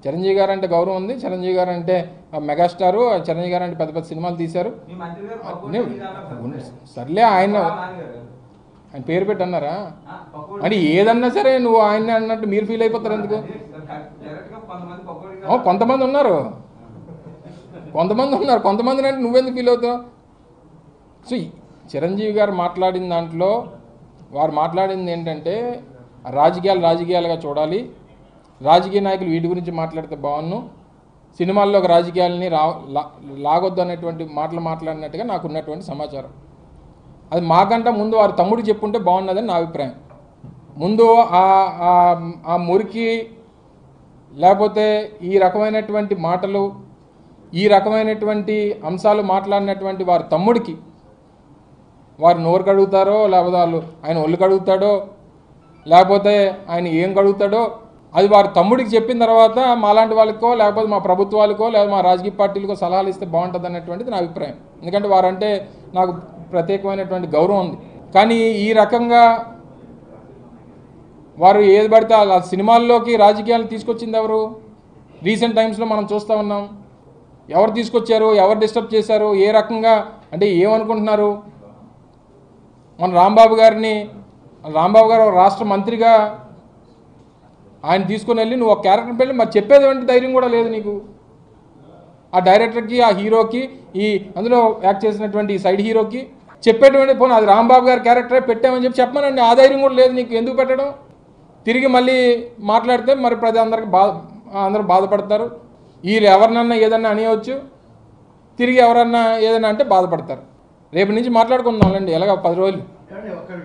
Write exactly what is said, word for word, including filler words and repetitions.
చిరంజీవి గారు అంటే గౌరవం ఉంది. చిరంజీవి గారు అంటే మెగాస్టారు. చిరంజీవి గారు అంటే పెద్ద పెద్ద సినిమాలు తీశారు. సర్లే ఆయన ఆయన పేరు పెట్టి అన్నారా అని ఏదన్నా సరే నువ్వు ఆయన అన్నట్టు మీరు ఫీల్ అయిపోతారు ఎందుకు? కొంతమంది ఉన్నారు కొంతమంది ఉన్నారు కొంతమంది అంటే నువ్వెందుకు ఫీల్ అవుతావు? సో చిరంజీవి గారు మాట్లాడిన దాంట్లో వారు మాట్లాడింది ఏంటంటే రాజకీయాలు రాజకీయాలుగా చూడాలి, రాజకీయ నాయకులు వీటి గురించి మాట్లాడితే బాగున్ను, సినిమాల్లో ఒక రాజకీయాలని రా లాగొద్దు అనేటువంటి మాటలు మాట్లాడినట్టుగా నాకు ఉన్నటువంటి సమాచారం. అది మాకంటే ముందు వారి తమ్ముడికి చెప్పుంటే బాగున్నదని నా అభిప్రాయం. ముందు ఆ మురికి లేకపోతే ఈ రకమైనటువంటి మాటలు ఈ రకమైనటువంటి అంశాలు మాట్లాడినటువంటి వారి తమ్ముడికి వారు నోరు కడుగుతారో లేకపోతే వాళ్ళు ఆయన ఒళ్ళు కడుగుతాడో లేకపోతే ఆయన ఏం కడుగుతాడో అది వారి తమ్ముడికి చెప్పిన తర్వాత మాలాంటి వాళ్ళకో లేకపోతే మా ప్రభుత్వాలకో లేదా మా రాజకీయ పార్టీలకో సలహాలు ఇస్తే బాగుంటుంది అన్నటువంటిది నా అభిప్రాయం. ఎందుకంటే వారంటే నాకు ప్రత్యేకమైనటువంటి గౌరవం ఉంది. కానీ ఈ రకంగా వారు ఏది పడితే ఆ సినిమాల్లోకి రాజకీయాలు తీసుకొచ్చింది ఎవరు? రీసెంట్ టైమ్స్లో మనం చూస్తూ ఉన్నాం. ఎవరు తీసుకొచ్చారు, ఎవరు డిస్టర్బ్ చేశారు, ఏ రకంగా అంటే ఏమనుకుంటున్నారు? మన రాంబాబు గారిని రాంబాబు గారు రాష్ట్ర మంత్రిగా ఆయన తీసుకుని వెళ్ళి నువ్వు ఒక క్యారెక్టర్ పెళ్ళి మరి చెప్పేటువంటి ధైర్యం కూడా లేదు నీకు. ఆ డైరెక్టర్కి ఆ హీరోకి ఈ అందులో యాక్ట్ చేసినటువంటి ఈ సైడ్ హీరోకి చెప్పేటువంటి పోనీ అది రాంబాబు గారి క్యారెక్టరే పెట్టామని చెప్పి చెప్పమనండి. ఆ ధైర్యం కూడా లేదు నీకు. ఎందుకు పెట్టడం? తిరిగి మళ్ళీ మాట్లాడితే మరి ప్రతి అందరికి బాధ అందరూ బాధపడతారు. వీళ్ళు ఎవరినన్నా ఏదన్నా అనేయవచ్చు, తిరిగి ఎవరన్నా ఏదన్నా అంటే బాధపడతారు. రేపు నుంచి మాట్లాడుకుందాంలేండి ఎలాగ పది రోజులు.